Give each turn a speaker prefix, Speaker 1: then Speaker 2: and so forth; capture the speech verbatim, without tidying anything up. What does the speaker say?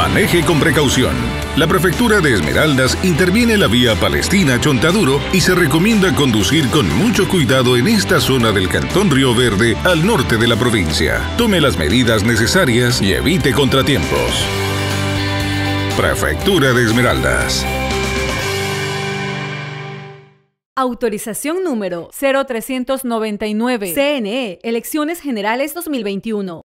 Speaker 1: Maneje con precaución. La Prefectura de Esmeraldas interviene en la vía Palestina-Chontaduro y se recomienda conducir con mucho cuidado en esta zona del Cantón Río Verde, al norte de la provincia. Tome las medidas necesarias y evite contratiempos. Prefectura de Esmeraldas.
Speaker 2: Autorización número cero trescientos noventa y nueve. C N E, Elecciones Generales dos mil veintiuno.